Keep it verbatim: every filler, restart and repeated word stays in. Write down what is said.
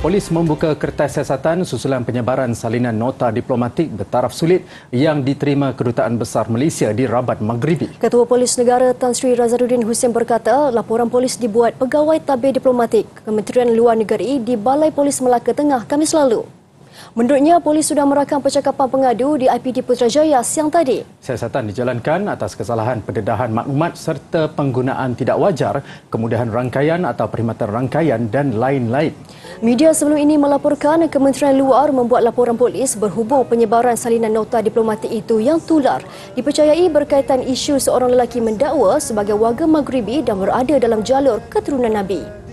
Polis membuka kertas siasatan susulan penyebaran salinan nota diplomatik bertaraf sulit yang diterima Kedutaan Besar Malaysia di Rabat Maghribi. Ketua Polis Negara Tan Sri Razaruddin Hussein berkata, laporan polis dibuat pegawai tabir diplomatik Kementerian Luar Negeri di Balai Polis Melaka Tengah Khamis lalu. Menurutnya, polis sudah merakam percakapan pengadu di I P D Putrajaya siang tadi. Siasatan dijalankan atas kesalahan pendedahan maklumat serta penggunaan tidak wajar, kemudahan rangkaian atau perkhidmatan rangkaian dan lain-lain. Media sebelum ini melaporkan Kementerian Luar membuat laporan polis berhubung penyebaran salinan nota diplomatik itu yang tular dipercayai berkaitan isu seorang lelaki mendakwa sebagai warga Maghribi dan berada dalam jalur keturunan Nabi.